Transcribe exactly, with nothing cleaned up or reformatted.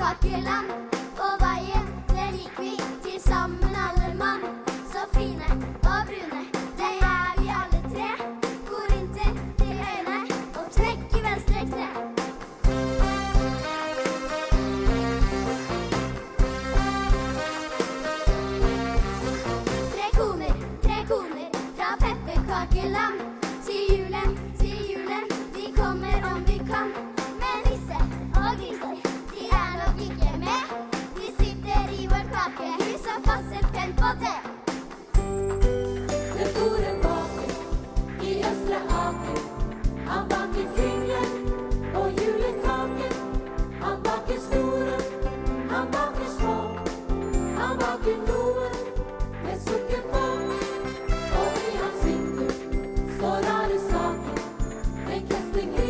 pepperkakeland. Og veien, den gikk vi til sammen alle mann. Så fine og brune, det er vi alle tre. Går inntil til høyre og trekker venstre kne. Tre koner, tre koner fra pepperkakeland. Til julen, til julen, vi kommer om vi kan. Men nisse og griser, de er nok ikke med. De sitter i vår kakehus og passer pent på det. Det bor en baker i Østre Aker. Han baker kringler og julekaker. Han baker store, han baker små. Han baker noen med sukker på. Og i hans vindu står rare saker. En kesting